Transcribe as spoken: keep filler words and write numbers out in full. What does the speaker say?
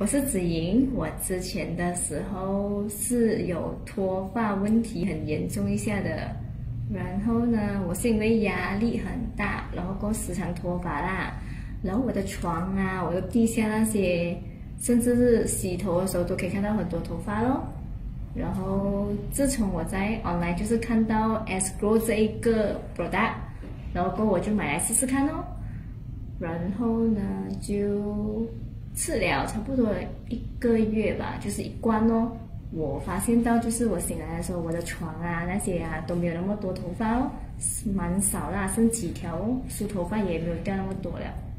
我是子莹，我之前的时候是有脱发问题很严重一下的，然后呢，我是因为压力很大，然后过时常脱发啦，然后我的床啊，我的地下那些，甚至是洗头的时候都可以看到很多头发咯。然后自从我在 online 就是看到 S Glow 这一个 product， 然后过后我就买来试试看咯，然后呢就吃了差不多一个月吧，就是一罐哦。我发现到就是我醒来的时候，我的床啊那些啊都没有那么多头发哦，蛮少啦，剩几条哦，梳头发也没有掉那么多了。